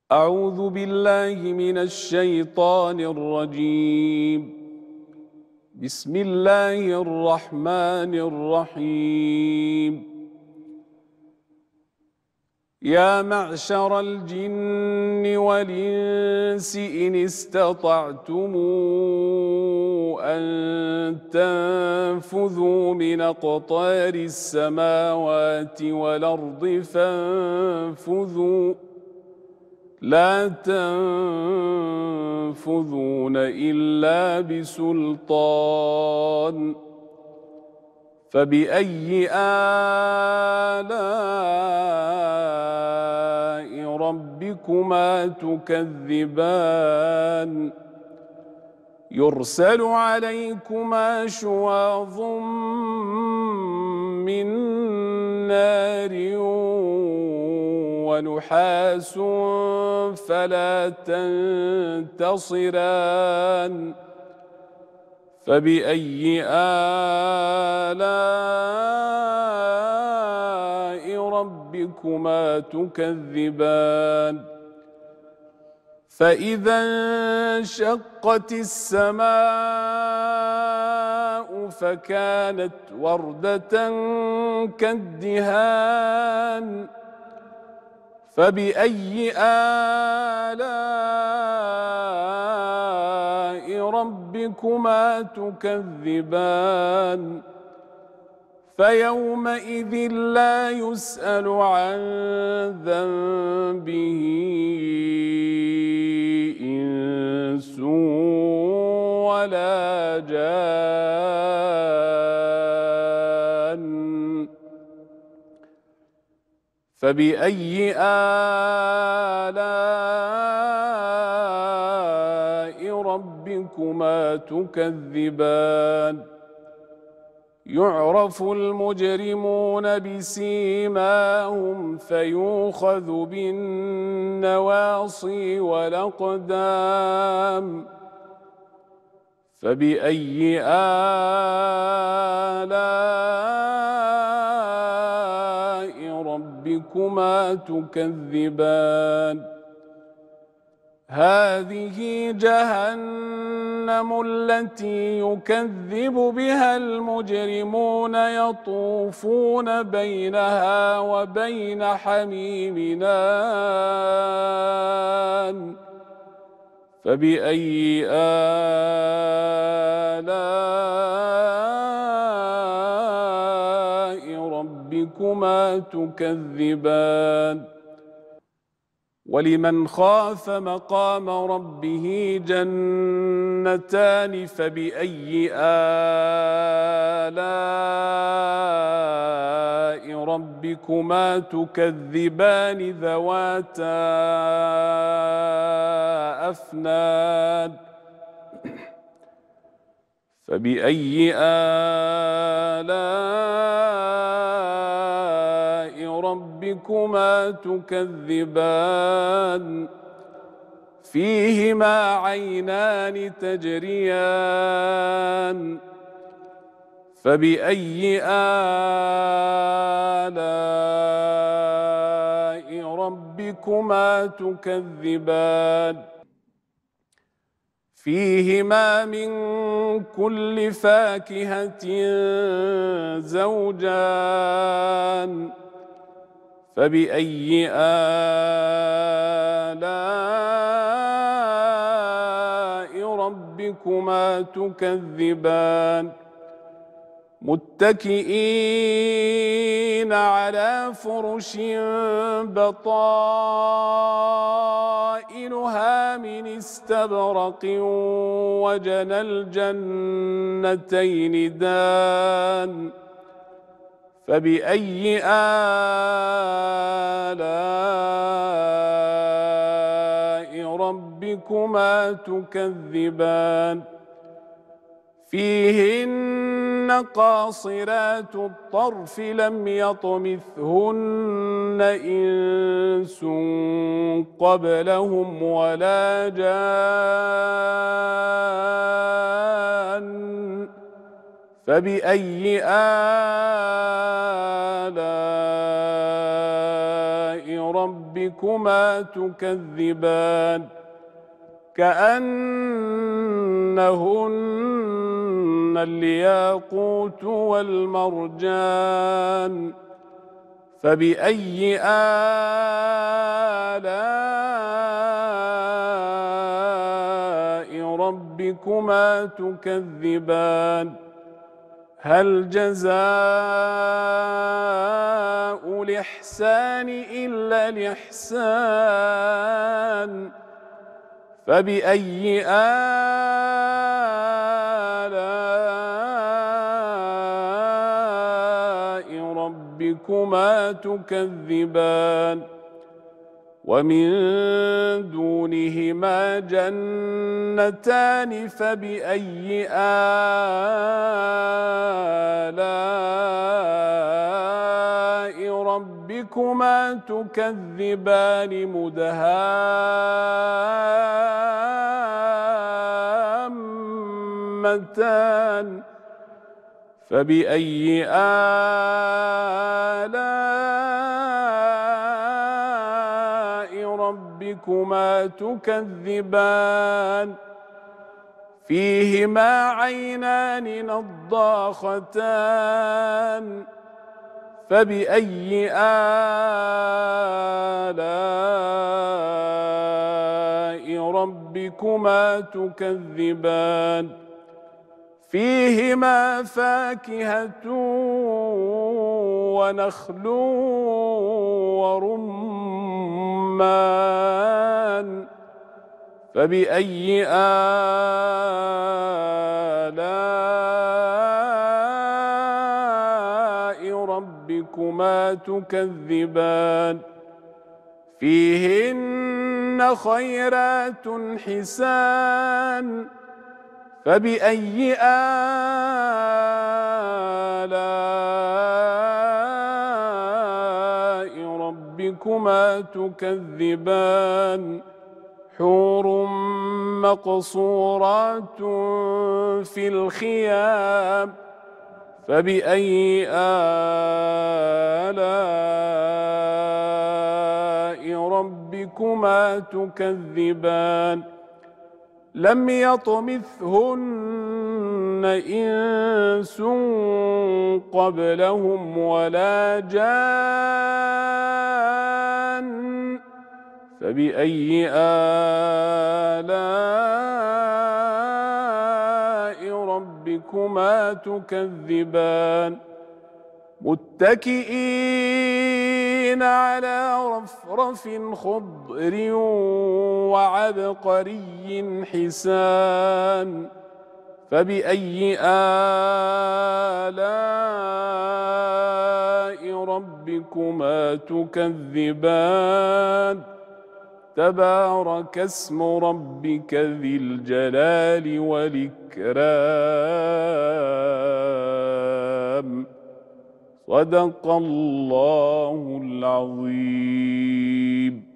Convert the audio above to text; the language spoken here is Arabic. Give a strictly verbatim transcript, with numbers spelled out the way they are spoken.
أعوذ بالله من الشيطان الرجيم. بسم الله الرحمن الرحيم. يا معشر الجن والإنس إن استطعتم أن تنفذوا من أقطار السماوات والأرض فانفذوا لا تنفذون إلا بسلطان. فبأي آلاء ربكما تكذبان يرسل عليكما شواظ من نار ونحاس فلا تنتصران. فبأي آلاء ربكما تكذبان فإذا انشقت السماء فكانت وردة كالدهان. فبأي آلاء ربكما تكذبان فيومئذ لا يسأل عن ذنبه إنس ولا جان. فبأي آلاء ربكما تكذبان يعرف المجرمون بسيماهم فيؤخذ بالنواصي والأقدام. فبأي آلاء ربكما تكذبان هذه جهنم التي يكذب بها المجرمون يطوفون بينها وبين حميم آن. فبأي آلاء ربكما تكذبان ولمن خاف مقام ربه جنتان. فبأي آلاء ربكما تكذبان ذواتا أفنان. فبأي آلاء ربكما تكذبان فيهما عينان تجريان. فبأي آلاء ربكما تكذبان فيهما من كل فاكهة زوجان. فبأي آلاء ربكما تكذبان متكئين على فرش بطائنها من استبرق وجنى الجنتين دان. فبأي آلاء ربكما تكذبان فيهن قاصرات الطرف لم يطمثهن إنس قبلهم ولا جان. فبأي آلاء ربكما تكذبان كأنهن الياقوت والمرجان فبأي آلاء ربكما تكذبان هل جزاء الإحسان إلا الإحسان فبأي آلاء ربكما تكذبان ومن دونهما جنتان فبأي آلاء ربكما تكذبان مدهامتان فبأي آلاء ربكما تكذبان فيهما عينان نضاختان فبأي آلاء ربكما تكذبان فيهما فاكهة ونخل ورمان فبأي آلاء ربكما تكذبان فيهن خيرات حسان فبأي آلاء ربكما تكذبان حور مقصورات في الخيام فبأي آلاء ربكما تكذبان لم يطمثهن إنس قبلهم ولا جان فبأي آلاء ربكما تكذبان متكئين على رفرف خضر وعبقري حسان فبأي آلاء ربكما تكذبان تبارك اسم ربك ذي الجلال والإكرام صدق الله العظيم.